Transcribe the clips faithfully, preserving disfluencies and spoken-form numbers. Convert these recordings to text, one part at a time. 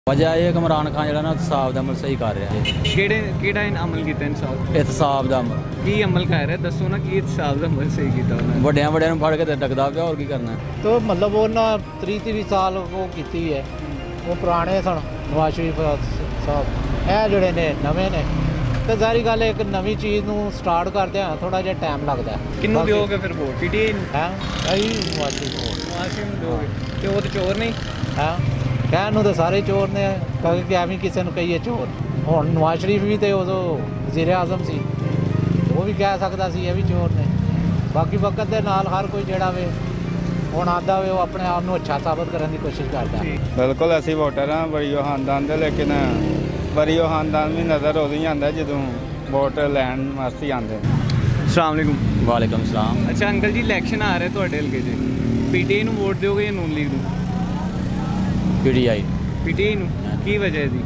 वजह यह कि इमरान खान जो ना इंसाफ का अमल सही कर रहा है। ਕਿਹੜੇ ਕਿਹੜਾ ਅਮਲ ਕੀਤਾ ਇਨਸਾਫ इंसाफ का अमल ਕੀ ਅਮਲ ਕਰ ਰਿਹਾ ਦੱਸੋ ਨਾ ਕੀ ਇਨਸਾਫ ਦਾ ਅਮਲ ਸਹੀ ਕੀਤਾ ਉਹਨਾਂ ਨੇ ਵੱਡਿਆਂ ਵੱਡਿਆਂ ਨੂੰ ਫੜ ਕੇ ਤੇ ਡਕਦਾ ਪਿਆ, ਹੋਰ ਕੀ ਕਰਨਾ। तो मतलब ਉਹਨਾਂ ਤੀਹ ਤੀਹ ਸਾਲ ਉਹ ਕੀਤੀ ਹੈ, ਉਹ ਪੁਰਾਣੇ ਸਨ ਨਵਾਜ਼ ਸ਼ਰੀਫ ਸਾਹਿਬ। ਇਹ ਜਿਹੜੇ ਨੇ ਨਵੇਂ ਨੇ ਤੇ ਜ਼ਾਰੀ ਗੱਲ ਇੱਕ ਨਵੀਂ ਚੀਜ਼ ਨੂੰ ਸਟਾਰਟ ਕਰਦੇ ਆ ਥੋੜਾ ਜਿਹਾ ਟਾਈਮ ਲੱਗਦਾ। ਕਿਹਨੂੰ ਦਿਓਗੇ ਫਿਰ ਵੋਟ ਪੀਟੀਆਈ ਨੂੰ? ਹੈ ਅਈ ਨਵਾਜ਼ ਸ਼ਰੀਫ ਨੂੰ ਨਵਾਜ਼ ਸ਼ਰੀਫ ਨੂੰ ਦਿਓਗੇ ਤੇ ਉਹ ਤੇ ਚੋਰ ਨਹੀਂ ਹੈ ਕਹਿਣ ਨੂੰ ਤਾਂ ਸਾਰੇ ਚੋਰ ਨੇ, ਕਿਉਂਕਿ ਐਵੇਂ ਕਿਸੇ ਨੂੰ ਕਹੀਏ ਚੋਰ। ਹੁਣ ਨਵਾਜ਼ ਸ਼ਰੀਫ ਵੀ ਤੇ ਉਦੋਂ ਵਜ਼ੀਰ ਆਜ਼ਮ ਸੀ, ਉਹ ਵੀ ਕਹਿ ਸਕਦਾ ਸੀ ਇਹ ਵੀ ਚੋਰ ਨੇ। ਬਾਕੀ ਵਕਤ ਦੇ ਨਾਲ ਹਰ ਕੋਈ ਜਿਹੜਾ ਵੇ ਹੁਣ ਆਉਂਦਾ ਵੇ ਉਹ ਆਪਣੇ ਆਪ ਨੂੰ ਅੱਛਾ ਸਾਬਤ ਕਰਨ ਦੀ ਕੋਸ਼ਿਸ਼ ਕਰਦਾ। ਬਿਲਕੁਲ ਅਸੀਂ ਵੋਟਰ ਹਾਂ ਬੜੀਓ ਖਾਨਦਾਨ ਦੇ, ਲੇਕਿਨ ਬੜੀਓ ਖਾਨਦਾਨ ਵੀ ਨਜ਼ਰ ਉਦੋਂ ਹੀ ਆਉਂਦਾ ਜਦੋਂ ਵੋਟ ਲੈਣ ਵਾਸਤੇ ਆਉਂਦੇ। ਅਸਲਾਮ ਵਾਲੇਕੁਮ। वालेकुम सलाम। ਅੱਛਾ ਅੰਕਲ ਜੀ, ਇਲੈਕਸ਼ਨ ਆ ਰਿਹਾ ਤੁਹਾਡੇ ਹਲਕੇ 'ਚ, ਪੀਟੀਆਈ ਨੂੰ ਵੋਟ ਦਿਓਗੇ ਜਾਂ ਨੂਨ ਲੀਗ ਨੂੰ? पी टी आई ਪੀਟੀਆਈ ਨੂੰ ਕੀ ਵਜ੍ਹਾ ਇਹਦੀ?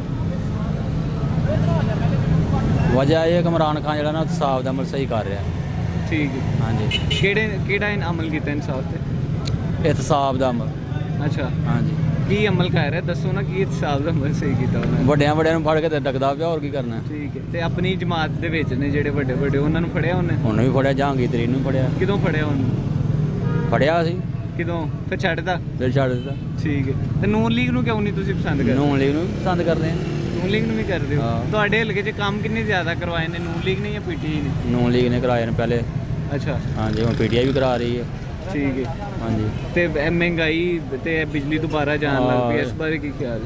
वजह यह कि इमरान खान जो ना इंसाफ का अमल सही कर रहा है। ਠੀਕ ਹੈ। हाँ जी, ਕਿਹੜੇ ਕਿਹੜਾ ਅਮਲ ਕੀਤਾ ਇਨਸਾਫ ਤੇ? इंसाफ का अमल। ਅੱਛਾ हाँ जी, ਕੀ ਅਮਲ ਕਰ ਰਿਹਾ ਦੱਸੋ ਨਾ ਕੀ ਇਨਸਾਫ ਦਾ ਅਮਲ ਸਹੀ ਕੀਤਾ ਉਹਨਾਂ ਨੇ? ਵੱਡਿਆਂ ਵੱਡਿਆਂ ਨੂੰ ਫੜ ਕੇ ਤੇ ਡਕਦਾ ਪਿਆ, ਹੋਰ ਕੀ ਕਰਨਾ। ਠੀਕ ਹੈ। ਤੇ ਆਪਣੀ ਜਮਾਤ ਦੇ ਵਿੱਚ ਨੇ ਜਿਹੜੇ ਵੱਡੇ ਵੱਡੇ ਉਹਨਾਂ ਨੂੰ ਫੜਿਆ ਉਹਨੇ? ਉਹਨੂੰ ਵੀ ਫੜਿਆ, ਜਹਾਂਗੀਰ ਤਰੀਨ ਨੂੰ ਫੜਿਆ। ਕਿਦੋਂ ਫੜਿਆ ਉਹਨੂੰ? ਫੜਿਆ ਸੀ ਕਿਦੋਂ ਫਿਰ ਛੱਡਦਾ? ਫਿਰ ਛੱਡ ਦਿੱਤਾ। ਠੀਕ ਹੈ। ਤੇ ਨੂਨ ਲੀਗ ਨੂੰ ਕਿਉਂ ਨਹੀਂ ਤੁਸੀਂ ਪਸੰਦ ਕਰਦੇ? ਨੂਨ ਲੀਗ ਨੂੰ ਪਸੰਦ ਕਰਦੇ ਆ। ਨੂਨ ਲੀਗ ਨੂੰ ਵੀ ਕਰਦੇ ਹੋ? ਹਾਂ। ਤੁਹਾਡੇ ਹਲਕੇ 'ਚ ਕੰਮ ਕਿੰਨੇ ਜ਼ਿਆਦਾ ਕਰਵਾਏ ਨੇ, ਨੂਨ ਲੀਗ ਨੇ ਜਾਂ ਪੀਟੀਆਈ ਨੇ? ਨੂਨ ਲੀਗ ਨੇ कराए ने पहले। ਅੱਛਾ हाँ जी, ਹੁਣ पी टी आई भी करा रही है। ਠੀਕ ਹੈ। हाँ जी, ਤੇ ਇਹ ਮਹਿੰਗਾਈ ਤੇ ਇਹ ਬਿਜਲੀ ਦੁਬਾਰਾ ਜਾਣ ਲੱਗ ਪਈ, ਇਸ ਬਾਰੇ ਕੀ ਖਿਆਲ?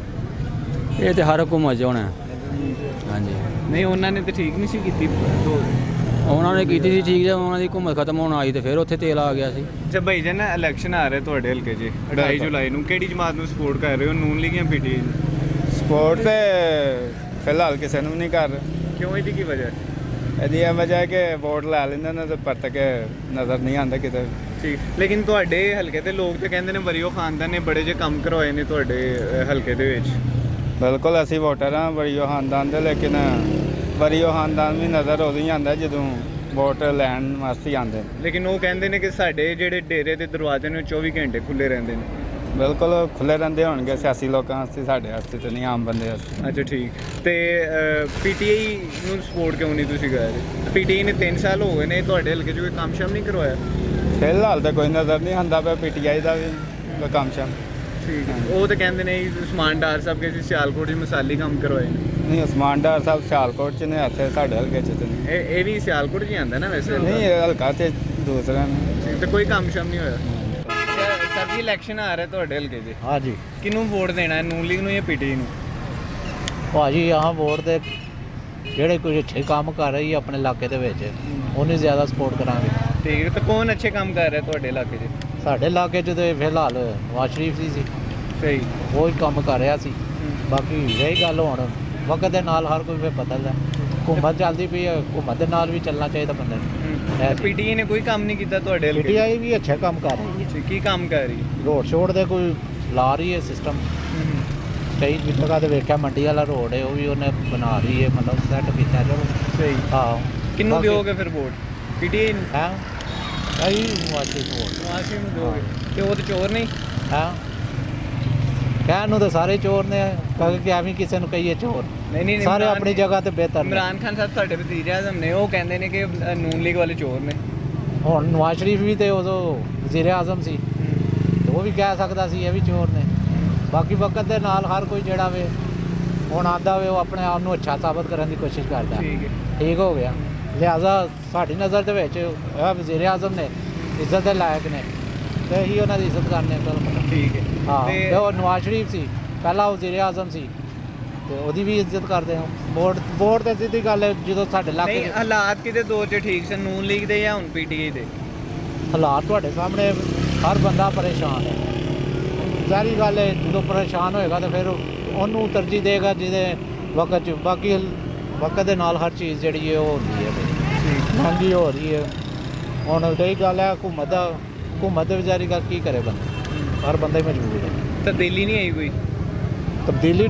ਇਹ ਤੇ ਹਰ ਹੁਕੂਮਤ 'ਚ ਹੋਣਾ। हाँ जी, ਨਹੀਂ ਉਹਨਾਂ ਨੇ ਤਾਂ ਠੀਕ ਨਹੀਂ ਸੀ ਕੀਤੀ। ਦੋ ਉਹਨਾਂ ਨੇ ਕੀਤੀ ਸੀ ਠੀਕ, ਜਦੋਂ ਉਹਨਾਂ ਦੀ ਹੁਕੂਮਤ ਖਤਮ ਹੋਣ ਆਈ ਤੇ ਫਿਰ ਉੱਥੇ ਤੇਲ ਆ ਗਿਆ ਸੀ। ਅੱਛਾ ਭਾਈ ਜਾਨ, ਇਲੈਕਸ਼ਨ ਆ ਰਿਹਾ ਤੁਹਾਡੇ ਹਲਕੇ 'ਚ ਅਠਾਈ ਜੁਲਾਈ ਨੂੰ, ਕਿਹੜੀ ਜਮਾਤ ਨੂੰ ਸਪੋਰਟ ਕਰ ਰਹੇ ਹੋ, ਨੂਨ ਲੀਗ ਜਾਂ ਪੀਟੀਆਈ ਨੂੰ? ਸਪੋਰਟ ਤੇ ਫਿਲਹਾਲ ਕਿਸੇ ਨੂੰ ਨਹੀਂ ਕਰ ਰਹੇ। ਕਿਉਂ, ਇਹਦੀ ਕੀ ਵਜ੍ਹਾ? ਇਹਦੀ ਇਹ ਵਜ੍ਹਾ ਹੈ ਕਿ ਵੋਟ ਲੈ ਲੈਂਦੇ ਨੇ ਤੇ ਪਰਤ ਕੇ ਨਜ਼ਰ ਨਹੀਂ ਆਉਂਦਾ ਕਿਤੇ। ਠੀਕ, ਲੇਕਿਨ ਤੁਹਾਡੇ ਹਲਕੇ ਦੇ ਲੋਕ ਤੇ ਕਹਿੰਦੇ ਨੇ ਬਰੀਓ ਖਾਨਦਾਨ ਨੇ ਬੜੇ ਜਿਹੇ ਕੰਮ ਕਰਵਾਏ ਨੇ ਤੁਹਾਡੇ ਅ, ਹਲਕੇ ਦੇ ਵਿੱਚ। ਬਿਲਕੁਲ ਅਸੀਂ ਵੋਟਰ ਹਾਂ ਬੜੀਓ ਖਾਨਦਾਨ ਦੇ, ਲੇਕਿਨ ਬੜੀਓ ਖਾਨਦਾਨ ਵੀ ਨਜ਼ਰ ਉਦੋਂ ਹੀ ਆਉਂਦਾ ਜਦੋਂ ਵੋਟ ਲੈਣ ਵਾਸਤੇ ਆਉਂਦੇ। ਲੇਕਿਨ ਉਹ ਕਹਿੰਦੇ ਨੇ ਕਿ ਸਾਡੇ ਜਿਹੜੇ ਡੇਰੇ ਦੇ ਦਰਵਾਜ਼ੇ ਨੇ ਚੌਵੀ ਘੰਟੇ ਖੁੱਲੇ ਰਹਿੰਦੇ ਨੇ। ਬਿਲਕੁਲ ਖੁੱਲ੍ਹੇ ਰਹਿੰਦੇ ਹੋਣਗੇ ਸਿਆਸੀ ਲੋਕਾਂ ਵਾਸਤੇ, ਸਾਡੇ ਵਾਸਤੇ ਤੇ ਨਹੀਂ, ਆਮ ਬੰਦੇ ਵਾਸਤੇ। ਅੱਛਾ ਠੀਕ। ਤੇ ਪੀਟੀਆਈ ਨੂੰ ਸਪੋਰਟ ਕਿਉਂ ਨਹੀਂ ਤੁਸੀਂ ਕਰ ਰਹੇ? ਪੀਟੀਆਈ ਨੇ ਤਿੰਨ ਸਾਲ ਹੋ ਗਏ ਨੇ, ਤੁਹਾਡੇ ਹਲਕੇ 'ਚ ਕੋਈ ਕੰਮ ਸ਼ਮ ਨਹੀਂ ਕਰਵਾਇਆ? ਫਿਲਹਾਲ ਤਾਂ ਕੋਈ ਨਜ਼ਰ ਨਹੀਂ ਆਉਂਦਾ ਪਿਆ ਪੀ ਟੀ ਆਈ ਦਾ ਵੀ ਕੋਈ ਕੰਮ ਸ਼ਮ। ਠੀਕ ਹੈ। ਉਹ ਤਾਂ ਕਹਿੰਦੇ ਨੇ ਜੀ ਉਸਮਾਨ ਡਾਰ ਸਾਹਿਬ ਕੇ ਅਸੀਂ ਸਿਆਲਕੋਟ 'ਚ ਮਿਸਾਲੀ ਕੰਮ ਕਰਵਾਏ ਨੇ। ਨਹੀਂ, ਉਸਮਾਨ ਡਾਰ ਸਾਹਿਬ ਸਿਆਲਕੋਟ 'ਚ ਨੇ, ਇੱਥੇ ਸਾਡੇ ਹਲਕੇ 'ਚ ਤੇ ਨਹੀਂ। ਇਹ ਇਹ ਵੀ ਸਿਆਲਕੋਟ 'ਚ ਹੀ ਆਉਂਦਾ ਨਾ ਵੈਸੇ? ਨਹੀਂ, ਇਹ ਹਲਕਾ ਤੇ ਦੂਸਰਾ ਨੇ। ਤੇ ਕੋਈ ਕੰਮ ਸ਼ਮ ਨਹੀਂ ਹੋਇਆ? ਸਰ ਜੀ, ਇਲੈਕਸ਼ਨ ਆ ਰਿਹਾ ਤੁਹਾਡੇ ਹਲਕੇ 'ਚ, ਹਾਂ ਜੀ ਕਿਹਨੂੰ ਵੋਟ ਦੇਣਾ ਹੈ, ਨੂਨ ਲੀਗ ਨੂੰ ਜਾਂ ਪੀਟੀਆਈ ਨੂੰ? ਭਾਜੀ ਆਹ ਵੋਟ ਦੇ ਜਿਹੜੇ ਕੋਈ ਅੱਛੇ ਕੰਮ ਕਰ ਰਹੀ ਆਪਣੇ ਇਲਾਕੇ ਦੇ ਵਿੱਚ ਉਹਨੂੰ ਜ਼ਿਆਦਾ ਸਪੋਰਟ ਕਰਾਂਗੇ। ਠੀਕ ਹੈ। ਤਾਂ ਕੌਣ ਅੱਛੇ ਕੰਮ ਕਰ ਰਿਹਾ ਤੁਹਾਡੇ ਇਲਾਕੇ 'ਚ? ਸਾਡੇ ਇਲਾਕੇ 'ਚ ਤੇ ਫਿਲਹਾਲ ਨਵਾਜ਼ ਸ਼ਰੀਫ ਜੀ ਸੀ, ਸਹੀ। ਉਹ ਹੀ ਕੰਮ ਕਰ ਰਿਹਾ ਸੀ। ਬਾਕੀ ਰਹੀ ਗੱਲ ਹੁਣ ਵਕਤ ਦੇ ਨਾਲ ਹਰ ਕੋਈ ਫਿਰ ਬਦਲਦਾ। ਹੁਕੂਮਤ ਚੱਲਦੀ ਪਈ ਹੈ, ਹੁਕੂਮਤ ਦੇ ਨਾਲ ਵੀ ਚੱਲਣਾ ਚਾਹੀਦਾ ਬੰਦੇ ਨੂੰ। ਪੀਟੀਆਈ ਨੇ ਕੋਈ ਕੰਮ ਨਹੀਂ ਕੀਤਾ ਤੁਹਾਡੇ ਪੀ ਹਲਕੇ ਟੀ 'ਚ? ਆਈ ਵੀ ਅੱਛਾ ਕੰਮ ਕਰ ਰਹੀ ਹੈ, ਕੀ ਕੰਮ ਕਰ ਰਹੀ ਹੈ? ਰੋਡ ਸ਼ੋਡ ਦੇ ਕੋਈ ਲਾ ਰਹੀ ਹੈ ਸਿਸਟਮ। ਕਈ ਜਗ੍ਹਾ ਤੇ ਵੇਖਿਆ ਮੰਡੀ ਵਾਲਾ ਰੋਡ ਹੈ ਉਹ ਵੀ ਉਹਨੇ ਬਣਾ ਰਹੀ ਹੈ, ਮਤਲਬ ਸੈੱਟ ਕੀਤਾ। ਚਲੋ ਸਹੀ। ਹਾਂ। ਕਿਹਨੂੰ ਬਾਕੀ- ਦਿਓਗੇ ਫਿਰ ਵੋਟ? ਪੀਟੀਆਈ ਨੂੰ? ਹੈ ਕਈ ਵਾਸੀ ਵੋਟ ਨਵਾਜ਼ ਸ਼ਰੀਫ ਨੂੰ ਦਿਓਗੇ ਤੇ ਉਹ ਤੇ ਚੋਰ ਨਹੀਂ ਹੈ ਕਹਿਣ ਨੂੰ ਤਾਂ ਸਾਰੇ ਚੋਰ ਨੇ, ਕਿਉਂਕਿ ਐਵੇਂ ਕਿਸੇ ਨੂੰ ਕਹੀਏ ਚੋਰ। ਨਹੀਂ ਨਹੀਂ ਸਾਰੇ ਇਮਰਾਨ- ਆਪਣੀ ਜਗ੍ਹਾ ਤੇ ਬਿਹਤਰ ਨੇ। ਇਮਰਾਨ ਖਾਨ ਸਾਹਿਬ ਤੁਹਾਡੇ ਵਜ਼ੀਰ ਆਜ਼ਮ ਨੇ, ਉਹ ਕਹਿੰਦੇ ਨੇ ਕਿ ਅ, ਨੂਨ ਲੀਗ ਵਾਲੇ ਚੋਰ ਨੇ। ਹੁਣ ਨਵਾਜ਼ ਸ਼ਰੀਫ ਵੀ ਤੇ ਉਦੋਂ ਵਜ਼ੀਰ ਆਜ਼ਮ ਸੀ, ਤੇ ਉਹ ਵੀ ਕਹਿ ਸਕਦਾ ਸੀ ਇਹ ਵੀ ਚੋਰ ਨੇ। ਬਾਕੀ ਵਕਤ ਦੇ ਨਾਲ ਹਰ ਕੋਈ ਜਿਹੜਾ ਵੇ ਹੁਣ ਆਉਂਦਾ ਵੇ ਉਹ ਆਪਣੇ ਆਪ ਨੂੰ ਅੱਛਾ ਸਾਬਤ ਕਰਨ ਦੀ ਕੋਸ਼ਿਸ਼ ਕਰਦਾ। ਠੀਕ ਹੈ। ਠੀਕ ਹੋ ਗਿਆ। ਲਿਹਾਜ਼ਾ ਸਾਡੀ ਨਜ਼ਰ ਦੇ ਵਿੱਚ ਇਹ ਵਜ਼ੀਰ ਆਜ਼ਮ ਨੇ ਇੱਜ਼ਤ ਦੇ ਲਾਇਕ ਨੇ ਤੇ ਅਸੀਂ ਉਹਨਾਂ ਦੀ ਇੱਜ਼ਤ ਕਰਨੇ ਹਾਂ। ਠੀਕ ਹੈ। ਹਾਂ, ਤੇ ਤੇ ਉਹ ਨਵਾਜ਼ ਸ਼ਰੀਫ ਸੀ, ਪਹਿਲਾਂ ਵਜ਼ੀਰ ਆਜ਼ਮ ਸੀ, ਤੇ ਉਹਦੀ ਵੀ ਇੱਜ਼ਤ ਕਰਦੇ ਹਾਂ। ਵੋਟ ਵੋਟ ਤੇ ਸਿੱਧੀ ਗੱਲ ਹੈ, ਜਦੋਂ ਸਾਡੇ ਨਹੀਂ, ਇਲਾਕੇ ਹਾਲਾਤ ਕਿਤੇ ਦੋ ਚ ਠੀਕ ਸਨ, ਨੂਨ ਲੀਗ ਦੇ ਜਾਂ ਹੁਣ ਪੀਟੀਆਈ ਦੇ? ਹਾਲਾਤ ਤੁਹਾਡੇ ਸਾਹਮਣੇ, ਹਰ ਬੰਦਾ ਪਰੇਸ਼ਾਨ ਹੈ। ਜ਼ਾਰੀ ਗੱਲ ਹੈ, ਜਦੋਂ ਪਰੇਸ਼ਾਨ ਹੋਏਗਾ ਤਾਂ ਫਿਰ ਉਹਨੂੰ ਤਰਜੀਹ ਦੇਗਾ ਜਿਹਦੇ ਵਕਤ 'ਚ। ਬਾਕੀ ਵਕਤ ਦੇ ਨਾਲ ਹਰ ਚੀਜ਼ ਜਿਹੜੀ ਹੈ ਉਹ ਹੁੰਦੀ ਹੈ, ਮਹਿੰਗੀ ਹੋ ਰਹੀ ਹੈ। ਹੁਣ ਰਹੀ ਗੱਲ ਹੈ ਹਕੂਮਤ ਦਾ, ਹਕੂਮਤ ਦੇ ਵਿਚਾਰੀ ਗੱਲ ਕੀ ਕਰੇ ਬੰਦਾ, ਹਰ ਬੰਦਾ ਹੀ ਮਜਬੂਰ ਹੈ। ਤਬਦੀਲੀ ਨਹੀਂ ਆਈ ਕੋਈ? ਤਬਦੀਲੀ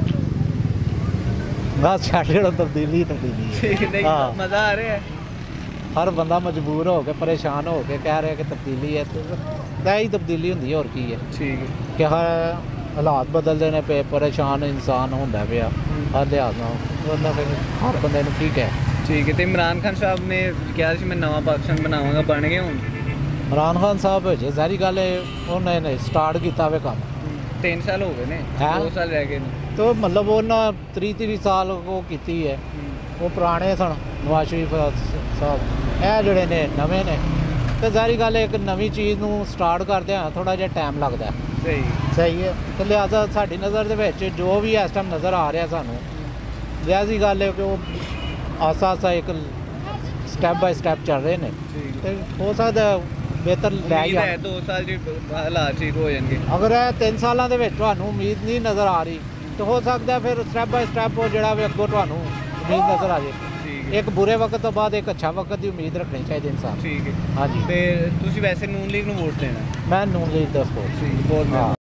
ਬਸ ਛੱਡ ਜਿਹੜਾ ਤਬਦੀਲੀ ਤਬਦੀਲੀ ਹੈ। ਠੀਕ ਨਹੀਂ, ਹਾਂ। ਮਜ਼ਾ ਆ ਰਿਹਾ ਹੈ। ਹਰ ਬੰਦਾ ਮਜਬੂਰ ਹੋ ਕੇ ਪਰੇਸ਼ਾਨ ਹੋ ਕੇ ਕਹਿ ਰਿਹਾ ਕਿ ਤਬਦੀਲੀ ਹੈ, ਤਾਂ ਹੀ ਤਬਦੀਲੀ ਹੁੰਦੀ ਹੈ, ਹੋਰ ਕੀ ਹੈ। ਠੀਕ ਹੈ। ਕਿ ਹਰ ਹਾਲਾਤ ਬਦਲਦੇ ਨੇ ਪਏ, ਪਰੇਸ਼ਾਨ ਇਨਸਾਨ ਹੁੰਦਾ ਪਿਆ ਹਰ ਲਿਹਾਜ਼ ਨਾਲ, ਉਹਨਾਂ ਫਿਰ ਹਰ ਬੰਦੇ ਨੂੰ ਠੀਕ ਹੈ। ਠੀਕ ਹੈ। ਤੇ ਇਮਰਾਨ ਖਾਨ ਸਾਹਿਬ ਨੇ ਕਿਹਾ ਸੀ ਮੈਂ ਨਵਾਂ ਪਾਕਿਸਤਾਨ ਬਣਾਵਾਂਗਾ, ਬਣ ਗਏ ਹੁਣ? ਇਮਰਾਨ ਖਾਨ ਸਾਹਿਬ ਜੇ ਜ਼ਾਹਰੀ ਗੱਲ ਹੈ ਉਹਨੇ ਨੇ ਸਟਾਰਟ ਕੀਤਾ ਵੇ ਕੰਮ, ਤਿੰਨ ਸਾਲ ਹੋ ਗਏ ਨੇ, ਹੈਂ? ਦੋ ਸਾਲ ਰਹਿ ਗਏ ਨੇ। ਤੋ ਮਤਲਬ ਉਹਨਾਂ ਤੀਹ ਤੀਹ ਸਾਲ ਉਹ ਕੀਤੀ ਹੈ, ਉਹ ਪੁਰਾਣੇ ਸਨ ਨਵਾਜ਼ ਸ਼ਰੀਫ ਸਾਹਿਬ, ਇਹ ਜਿਹੜੇ ਨੇ ਨਵੇਂ ਨੇ। ਤੇ ਜ਼ਾਹਰੀ ਗੱਲ ਹੈ ਇੱਕ ਨਵੀਂ ਚੀਜ਼ ਨੂੰ ਸਟਾਰਟ ਕਰਦਿਆਂ ਥੋੜ੍ਹਾ ਜਿਹਾ ਟਾਈਮ ਲੱਗਦਾ। ਸਹੀ ਸਹੀ ਹੈ। ਤੇ ਲਿਹਾਜ਼ਾ ਸਾਡੀ ਨਜ਼ਰ ਦੇ ਵਿੱਚ ਜੋ ਵੀ ਇਸ ਟਾਈਮ ਨਜ਼ਰ ਆ ਰਿਹਾ ਸਾਨੂੰ, ਲਿਹਾਜ਼ੀ ਗੱਲ ਹੈ ਕਿ ਉਹ ਆਸਾ ਆਸਾ ਇੱਕ ਸਟੈਪ ਬਾਈ ਸਟੈਪ ਚੱਲ ਰਹੇ ਨੇ, ਠੀਕ ਤੇ ਹੋ ਸਕਦਾ ਬਿਹਤਰ ਲੈ ਉਮੀਦ ਹੈ ਜਾਣ। ਦੋ ਸਾਲ ਚ ਹਾਲਾਤ ਠੀਕ ਹੋ ਜਾਣਗੇ। ਅਗਰ ਇਹ ਤਿੰਨ ਸਾਲਾਂ ਦੇ ਵਿੱਚ ਤੁਹਾਨੂੰ ਉਮੀਦ ਨਹੀਂ ਨਜ਼ਰ ਆ ਰਹੀ ਤਾਂ ਹੋ ਸਕਦਾ ਫਿਰ ਸਟੈਪ ਬਾਈ ਸਟੈਪ ਉਹ ਜਿਹੜਾ ਵੀ ਅੱਗੋਂ ਤੁਹਾਨੂੰ ਉਮੀਦ ਨਜ਼ਰ ਆ ਜੇ। ਠੀਕ ਹੈ। ਇੱਕ ਬੁਰੇ ਵਕਤ ਤੋਂ ਬਾਅਦ ਇੱਕ ਅੱਛਾ ਵਕਤ ਦੀ ਉਮੀਦ ਰੱਖਣੀ ਚਾਹੀਦੀ ਇਨਸਾਨ। ਠੀਕ ਹੈ। ਹਾਂਜੀ, ਤੇ ਤੁਸੀਂ ਵੈਸੇ ਨੂਨ ਲੀਗ ਨੂੰ ਵੋਟ ਦੇਣਾ? ਮੈਂ ਨੂਨ ਲੀਗ ਦਾ ਸਪੋਰਟ। ਬਹੁਤ ਹਾਂ।